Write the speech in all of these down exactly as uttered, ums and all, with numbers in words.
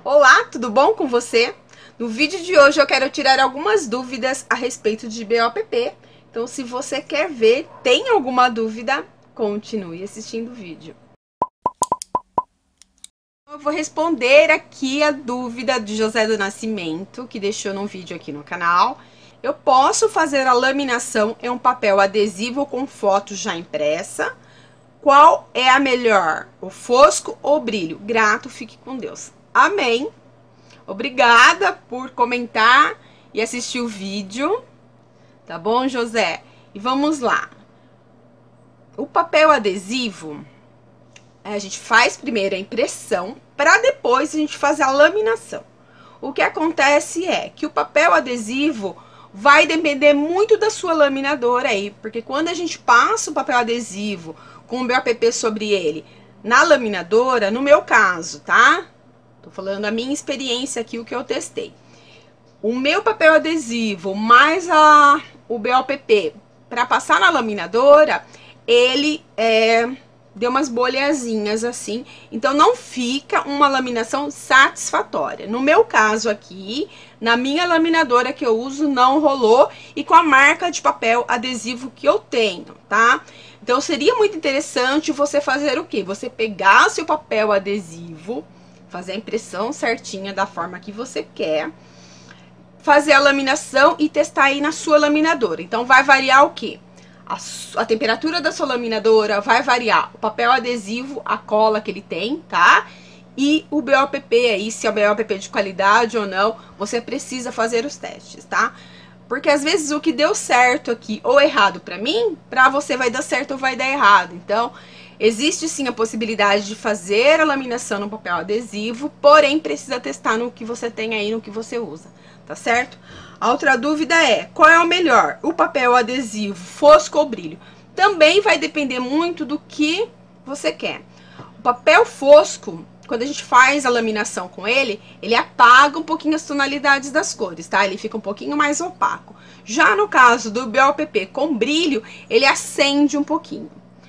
Olá, tudo bom com você? No vídeo de hoje eu quero tirar algumas dúvidas a respeito de B O P P. Então, se você quer ver, tem alguma dúvida, continue assistindo o vídeo. Eu vou responder aqui a dúvida de José do Nascimento, que deixou num vídeo aqui no canal. Eu posso fazer a laminação em um papel adesivo com foto já impressa? Qual é a melhor, o fosco ou o brilho? Grato, fique com Deus. Amém. Obrigada por comentar e assistir o vídeo. Tá bom, José? E vamos lá. O papel adesivo, a gente faz primeiro a impressão, para depois a gente fazer a laminação. O que acontece é que o papel adesivo vai depender muito da sua laminadora aí, porque quando a gente passa o papel adesivo com o B O P P sobre ele na laminadora, no meu caso, tá? Tô falando a minha experiência aqui, o que eu testei. O meu papel adesivo mais a, o B O P P para passar na laminadora, ele é, deu umas bolhazinhas assim, então não fica uma laminação satisfatória. No meu caso aqui, na minha laminadora que eu uso, não rolou e com a marca de papel adesivo que eu tenho, tá? Então seria muito interessante você fazer o quê? Você pegar seu papel adesivo, fazer a impressão certinha da forma que você quer, fazer a laminação e testar aí na sua laminadora. Então vai variar o quê? A, a temperatura da sua laminadora, vai variar o papel adesivo, a cola que ele tem, tá? E o B O P P aí, se é o B O P P de qualidade ou não, você precisa fazer os testes, tá? Porque às vezes o que deu certo aqui ou errado pra mim, pra você vai dar certo ou vai dar errado. Então, existe sim a possibilidade de fazer a laminação no papel adesivo, porém precisa testar no que você tem aí, no que você usa, tá certo? A outra dúvida é, qual é o melhor? O papel adesivo fosco ou brilho? Também vai depender muito do que você quer. O papel fosco, quando a gente faz a laminação com ele, ele apaga um pouquinho as tonalidades das cores, tá? Ele fica um pouquinho mais opaco. Já no caso do B O P P com brilho, ele acende um pouquinho.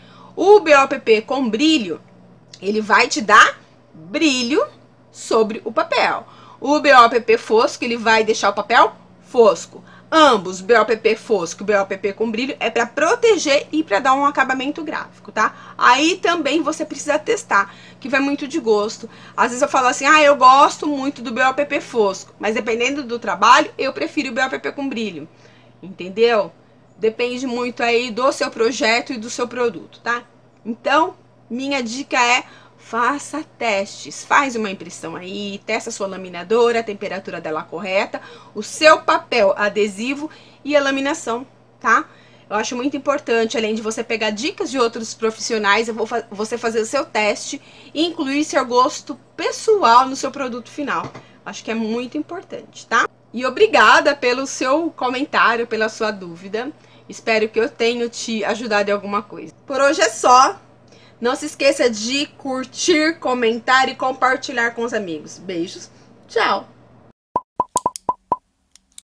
O B O P P com brilho, ele vai te dar brilho sobre o papel. O B O P P fosco, ele vai deixar o papel fosco. Ambos, B O P P fosco e B O P P com brilho, é para proteger e para dar um acabamento gráfico, tá? Aí também você precisa testar, que vai muito de gosto. Às vezes eu falo assim, ah, eu gosto muito do B O P P fosco, mas dependendo do trabalho, eu prefiro o B O P P com brilho, entendeu? Depende muito aí do seu projeto e do seu produto, tá? Então, minha dica é, faça testes. Faz uma impressão aí, testa a sua laminadora, a temperatura dela correta, o seu papel adesivo e a laminação, tá? Eu acho muito importante, além de você pegar dicas de outros profissionais, eu vou fa- você fazer o seu teste e incluir seu gosto pessoal no seu produto final. Acho que é muito importante, tá? E obrigada pelo seu comentário, pela sua dúvida. Espero que eu tenha te ajudado em alguma coisa. Por hoje é só. Não se esqueça de curtir, comentar e compartilhar com os amigos. Beijos. Tchau.